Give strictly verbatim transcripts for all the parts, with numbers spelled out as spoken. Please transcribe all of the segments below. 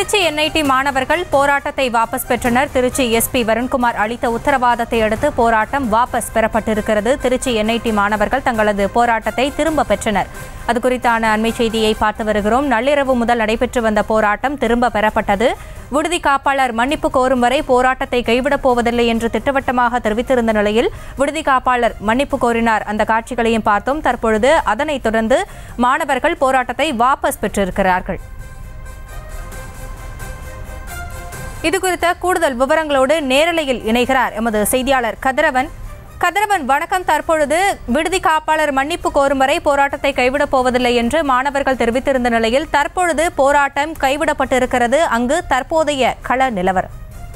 திருச்சி என் ஐ D மாணவர்கள் போராட்டத்தை வாபஸ் பெற்றனர். திருச்சி எஸ் பி வருண்குமார் அளித்த உத்தரவாதத்தை அடுத்து போராட்டம் வாபஸ் பெறப்பட்டிருக்கிறது. திருச்சி என் ஐ டி மாணவர்கள் தங்களது போராட்டத்தை திரும்ப பெற்றனர். அது குறித்தான அண்மை செய்தியை பார்த்து வருகிறோம். நள்ளிரவு முதல் நடைபெற்று வந்த போராட்டம் திரும்ப பெறப்பட்டது. விடுதி காப்பாளர் மன்னிப்பு கோரும் வரை போராட்டத்தை கைவிடப் போவதில்லை என்று திட்டவட்டமாக தெரிவித்திருந்த நிலையில் விடுதி காப்பாளர் மன்னிப்பு கோரினார். அந்த காட்சிகளையும் பார்த்தோம். தற்பொழுது அதனைத் தொடர்ந்து மாணவர்கள் போராட்டத்தை வாபஸ் பெற்றிருக்கிறார்கள். இதுகுறித்த கூடுதல் விவரங்களோடு நேரலையில் இணைகிறார் எமது செய்தியாளர் கதிரவன். கதிரவன் வணக்கம். தற்பொழுது விடுதி காப்பாளர் மன்னிப்பு கோரும் வரை போராட்டத்தை கைவிடப் போவதில்லை என்று மாணவர்கள் தெரிவித்திருந்த நிலையில் தற்பொழுது போராட்டம் கைவிடப்பட்டிருக்கிறது. அங்கு தற்போதைய கள நிலவரம்.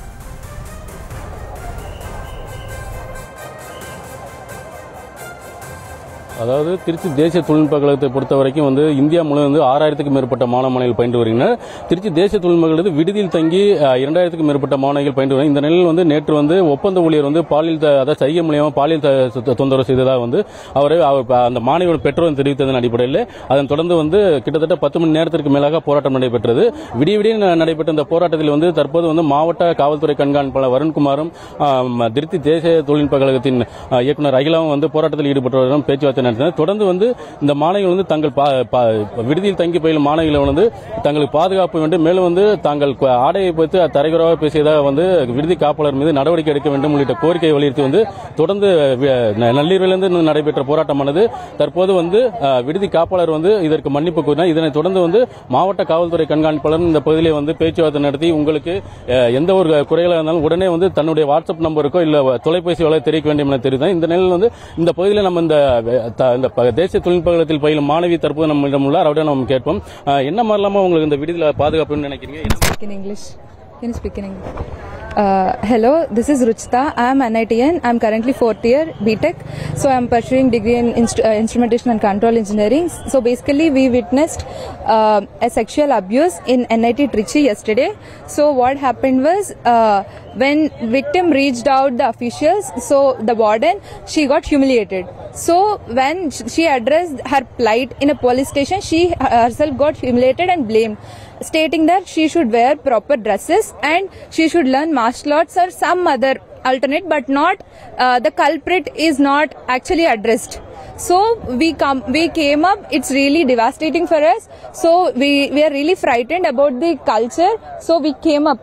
அதாவது திருச்சி தேசிய தொழில்நுட்ப கழகத்தை பொறுத்த வரைக்கும் வந்து இந்தியா முழுவதும் வந்து ஆறாயிரத்துக்கும் மேற்பட்ட மாணவ மாணவிகள் பயின்று வருகின்றனர். திருச்சி தேசிய தொழில்நுட்ப கழகத்தில் விடுதியில் தங்கி இரண்டாயிரத்துக்கும் மேற்பட்ட மாணவிகள் பயின்று வருகிறார். இந்த நிலையில் வந்து நேற்று வந்து ஒப்பந்த ஊழியர் வந்து பாலியல் அதாவது சைகை மூலியமாக பாலியல் தொந்தரவு செய்ததாக வந்து அவரை அந்த மாணவியோட பெற்றோர் தெரிவித்ததன் அடிப்படையில் அதன் தொடர்ந்து வந்து கிட்டத்தட்ட பத்து மணி நேரத்திற்கு மேலாக போராட்டம் நடைபெற்றது. விடிய விடிய நடைபெற்ற இந்த போராட்டத்தில் வந்து தற்போது வந்து மாவட்ட காவல்துறை கண்காணிப்பாளர் வருண்குமாரும் திருச்சி தேசிய தொழில்நுட்ப கழகத்தின் இயக்குநர் அகிலாவும் வந்து போராட்டத்தில் ஈடுபட்டவர்களும் பேச்சுவார்த்தை தொடர்ந்து வந்து இந்த மாணவிகள் வந்து தங்கள் விடுதியில் தங்கி பயிலும் மாணவிகளை வந்து தங்களுக்கு பாதுகாப்பு வேண்டும், மேலும் வந்து தாங்கள் ஆடையை வைத்து தரைகுறவாக பேசியதாக வந்து விடுதி காப்பாளர் மீது நடவடிக்கை எடுக்க வேண்டும் உள்ளிட்ட கோரிக்கையை வலியுறுத்தி வந்து தொடர்ந்து நள்ளிரவிலிருந்து நடைபெற்ற போராட்டமானது தற்போது வந்து விடுதி காப்பாளர் வந்து இதற்கு மன்னிப்பு கோரினார். இதனைத் தொடர்ந்து வந்து மாவட்ட காவல்துறை கண்காணிப்பாளர் இந்த பகுதியிலே வந்து பேச்சுவார்த்தை நடத்தி உங்களுக்கு எந்த ஒரு குறைகளாக இருந்தாலும் உடனே வந்து தன்னுடைய வாட்ஸ்அப் நம்பருக்கோ இல்ல தொலைபேசி வழியாக தெரிவிக்க வேண்டும் என தெரிவித்தார். இந்த நிலையில் வந்து இந்த பகுதியில் நம்ம இந்த இந்த தேசிய தொழில்நுட்ப கழகத்தில் பயிலும் மாணவி தற்போது நம்மிடம் உள்ளார். அவருடைய நம்ம கேட்போம். என்ன மாதிரிலாமா உங்களுக்கு இந்த விடுதியில் பாதுகாப்புன்னு நினைக்கிறீங்க? Uh, hello, this is Ruchita. I am an I T N. I am currently fourth year B Tech. So I am pursuing degree in inst- uh, instrumentation and control engineering. So basically we witnessed uh, a sexual abuse in N I T Trichy yesterday. So what happened was uh, when victim reached out the officials, so the warden, she got humiliated. So when she addressed her plight in a police station, she herself got humiliated and blamed, stating that she should wear proper dresses and she should learn martial arts or some other alternate, but not uh, the culprit is not actually addressed. So we come, we came up. It's really devastating for us. So we we are really frightened about the culture. So we came up.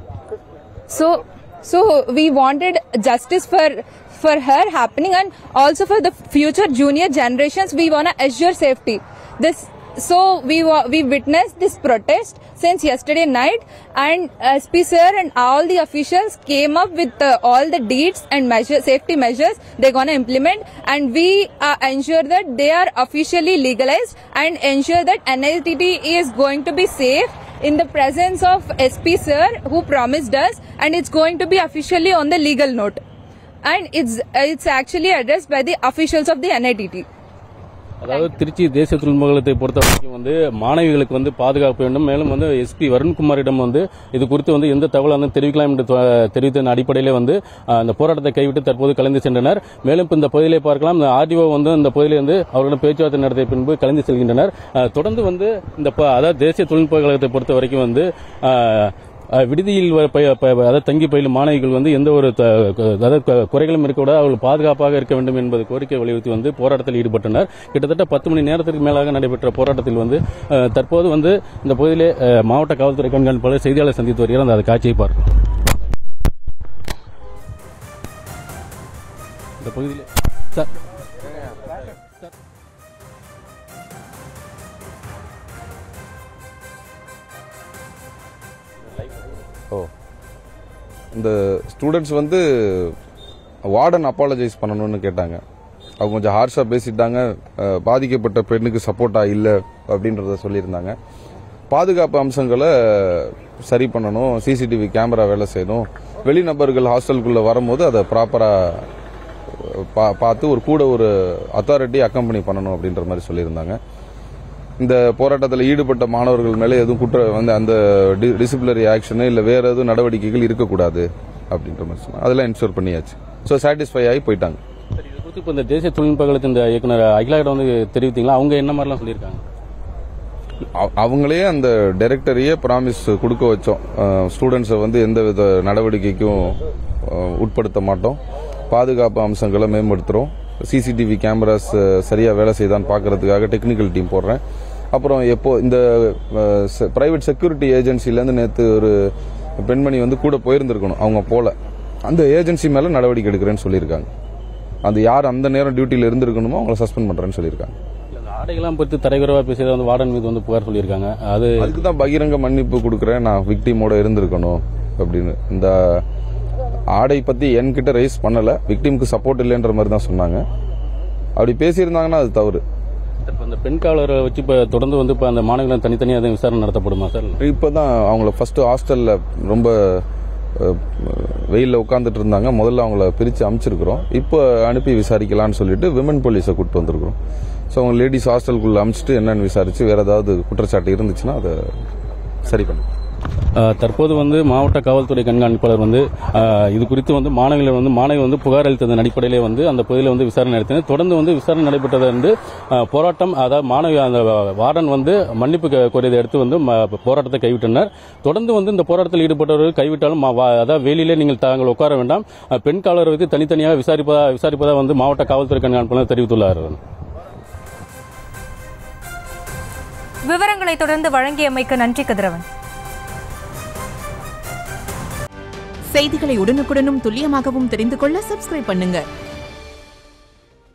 So so we wanted justice for for her happening, and also for the future junior generations. We wanna assure safety. This. So we we witnessed this protest since yesterday night, and S P sir and all the officials came up with uh, all the deeds and measures, safety measures they're gonna implement, and we uh, ensure that they are officially legalized and ensure that N I T T is going to be safe in the presence of S P sir who promised us, and it's going to be officially on the legal note, and it's it's actually addressed by the officials of the N I T T. அதாவது திருச்சி தேசிய தொழில்நுட்ப கழகத்தை பொறுத்த வரைக்கும் வந்து மாணவிகளுக்கு வந்து பாதுகாப்பு வேண்டும், மேலும் வந்து எஸ் பி வருண்குமாரிடம் வந்து இது குறித்து வந்து எந்த தகவல் வந்து தெரிவிக்கலாம் என்று தெரிவித்த அடிப்படையிலே வந்து அந்த போராட்டத்தை கைவிட்டு தற்போது கலந்து சென்றனர். மேலும் இந்த பகுதியிலே பார்க்கலாம், இந்த ஆர்டிஓ வந்து இந்த பகுதியிலே வந்து அவர்களிடம் பேச்சுவார்த்தை நடத்திய பின்பு கலந்து செல்கின்றனர். தொடர்ந்து வந்து இந்த அதாவது தேசிய தொழில்நுட்ப கழகத்தை பொறுத்த வரைக்கும் வந்து விடுதியில் அதாவது தங்கி பயிலும் மாணவிகள் வந்து எந்த ஒரு அதாவது குறைகளும் இருக்கக்கூடாது, அவர்கள் பாதுகாப்பாக இருக்க வேண்டும் என்பது கோரிக்கை வலியுறுத்தி வந்து போராட்டத்தில் ஈடுபட்டனர். கிட்டத்தட்ட பத்து மணி நேரத்திற்கு மேலாக நடைபெற்ற போராட்டத்தில் வந்து தற்போது வந்து இந்த பகுதியிலே மாவட்ட காவல்துறை கண்காணிப்பாளர் செய்தியாளர் சந்தித்து வருகிறார். அந்த காட்சியை பார்க்கலாம். இந்த பகுதியிலே ஓ இந்த ஸ்டூடெண்ட்ஸ் வந்து வார்டன் அப்பாலஜைஸ் பண்ணணும்னு கேட்டாங்க. அவங்க கொஞ்சம் ஹார்ஷாக பேசிட்டாங்க. பாதிக்கப்பட்ட பெண்ணுக்கு சப்போர்ட்டாக இல்லை அப்படின்றத சொல்லியிருந்தாங்க. பாதுகாப்பு அம்சங்களை சரி பண்ணணும், சிசிடிவி கேமரா வேலை செய்யணும், வெளிநபர்கள் ஹாஸ்டலுக்குள்ளே வரும்போது அதை ப்ராப்பராக பா பார்த்து ஒரு கூட ஒரு அத்தாரிட்டி அக்கம்பெனி பண்ணணும் அப்படின்ற மாதிரி சொல்லியிருந்தாங்க. இந்த போராட்டத்தில் ஈடுபட்ட மாணவர்கள் மேலே எதுவும் குற்ற வந்து அந்த டிசிப்ளினரி ஆக்ஷனு இல்லை வேற எதுவும் நடவடிக்கைகள் இருக்கக்கூடாது அப்படின்ற மாதிரி சொன்னாங்க. அதெல்லாம் என்ஷூர் பண்ணியாச்சு. ஸோ சாட்டிஸ்ஃபை ஆகி போயிட்டாங்க. இப்போ இந்த தேசிய தொழில்நுட்ப கழகத்தின் இயக்குனர் அகிலாவிடம் வந்து தெரிவித்தீங்களா? அவங்க என்ன மாதிரிலாம் சொல்லியிருக்காங்க? அவங்களே அந்த டைரக்டரையே ப்ராமிஸ் கொடுக்க வச்சோம். ஸ்டூடெண்ட்ஸை வந்து எந்த வித நடவடிக்கைக்கும் உட்படுத்த மாட்டோம், பாதுகாப்பு அம்சங்களை மேம்படுத்துகிறோம், சிசிடிவி கேமராஸ் சரியாக வேலை செய்தான்னு பார்க்கறதுக்காக டெக்னிக்கல் டீம் போடுறேன். அப்புறம் எப்போ இந்த பிரைவேட் செக்யூரிட்டி ஏஜென்சிலேருந்து நேற்று ஒரு பெண்மணி வந்து கூட போயிருந்திருக்கணும், அவங்க போல, அந்த ஏஜென்சி மேலே நடவடிக்கை எடுக்கிறேன்னு சொல்லியிருக்காங்க. அது யார் அந்த நேரம் டியூட்டியில் இருந்திருக்கணுமோ அவங்கள சஸ்பெண்ட் பண்ணுறேன்னு சொல்லியிருக்காங்க. ஆடைகளாம் பற்றி தரைகுறவாக பேசியதை வந்து வார்டன் மீது வந்து புகார் சொல்லியிருக்காங்க. அது அதுக்கு தான் பகிரங்க மன்னிப்பு கொடுக்குறேன், நான் விக்டிமோட இருந்திருக்கணும் அப்படின்னு. இந்த ஆடை பற்றி என்கிட்ட ரைஸ் பண்ணலை, விக்டிமுக்கு சப்போர்ட் இல்லைன்ற மாதிரி தான் சொன்னாங்க. அப்படி பேசியிருந்தாங்கன்னா அது தவறு. அந்த பெண் காவலரை வச்சு இப்போ தொடர்ந்து வந்து இப்போ அந்த மாணவர்கள் தனித்தனியாக விசாரணை நடத்தப்படுமா சார்? இப்போ தான் அவங்கள ஃபர்ஸ்ட் ஹாஸ்டலில் ரொம்ப வெயிலில் உட்காந்துட்டு இருந்தாங்க, முதல்ல அவங்கள பிரித்து அனுப்பிச்சிருக்கிறோம். இப்போ அனுப்பி விசாரிக்கலான்னு சொல்லிட்டு விமன் போலீஸை கூப்பிட்டு வந்திருக்கிறோம். ஸோ அவங்க லேடிஸ் ஹாஸ்டலுக்குள்ளே அனுப்பிச்சிட்டு என்னன்னு விசாரித்து வேறு ஏதாவது குற்றச்சாட்டு இருந்துச்சுன்னா அதை சரி பண்ணும். தற்போது வந்து மாவட்ட காவல்துறை கண்காணிப்பாளர் வந்து இது குறித்து வந்து மாணவிகள் வந்து மாணவி வந்து புகார் அளித்ததன் அடிப்படையிலே வந்து அந்த பகுதியில் வந்து விசாரணை நடத்தினர். தொடர்ந்து வந்து விசாரணை நடைபெற்றதை வந்து போராட்டம், அதாவது மாணவி அந்த வார்டன் வந்து மன்னிப்பு கோரியதை அடுத்து வந்து போராட்டத்தை கைவிட்டனர். தொடர்ந்து வந்து இந்த போராட்டத்தில் ஈடுபட்டவர்கள் கைவிட்டாலும் அதாவது வெளியிலே நீங்கள் தாங்கள் உட்கார வேண்டாம், பெண் காவலர் வைத்து தனித்தனியாக விசாரிப்பதா விசாரிப்பதா வந்து மாவட்ட காவல்துறை கண்காணிப்பாளர் தெரிவித்துள்ளார். விவரங்களை தொடர்ந்து வழங்கியமைக்கு நன்றி கதிரவன். செய்திகளை உடனுக்குடனும் துல்லியமாகவும் தெரிந்து கொள்ள சப்ஸ்கிரைப் பண்ணுங்க.